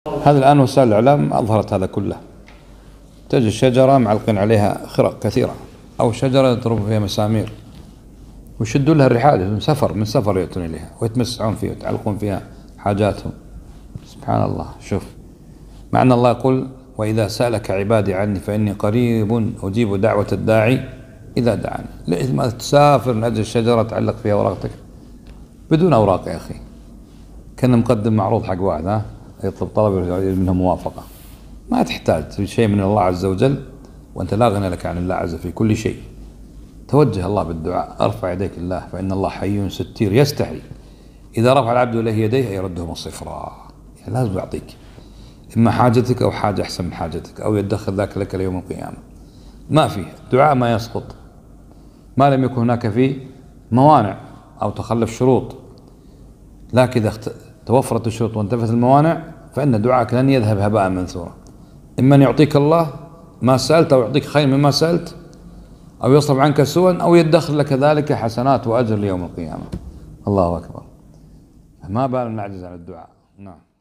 هذا الآن وسائل الإعلام أظهرت هذا كله. تجد شجرة معلقين عليها خرق كثيرة، أو شجرة يضربوا فيها مسامير ويشدوا لها الرحال من سفر يأتون إليها ويتمسحون فيها ويتعلقون فيها حاجاتهم. سبحان الله. شوف، مع أن الله يقول: وإذا سألك عبادي عني فإني قريب أجيب دعوة الداعي إذا دعاني. ليه ما تسافر من أجل الشجرة تعلق فيها ورقتك بدون أوراق يا أخي؟ كان مقدم معروض حق واحد يطلب طلب منه موافقة. ما تحتاج شيء من الله عز وجل، وأنت لا غنى لك عن الله عز في كل شيء. توجه الله بالدعاء، ارفع يديك لله، فإن الله حي ستير يستحي إذا رفع العبد إليه يديه يردهما صفرا. يعني لازم يعطيك إما حاجتك أو حاجة أحسن من حاجتك، أو يدخر ذاك لك ليوم القيامة. ما فيه دعاء ما يسقط ما لم يكن هناك فيه موانع أو تخلف شروط. لكن إذا توفرت الشروط وانتفت الموانع فإن دعاءك لن يذهب هباء منثورا. إما أن يعطيك الله ما سألت، أو يعطيك خير مما سألت، أو يصرف عنك سوءا، أو يدخر لك ذلك حسنات وأجر ليوم القيامة. الله أكبر. ما بال نعجز عن الدعاء. نعم.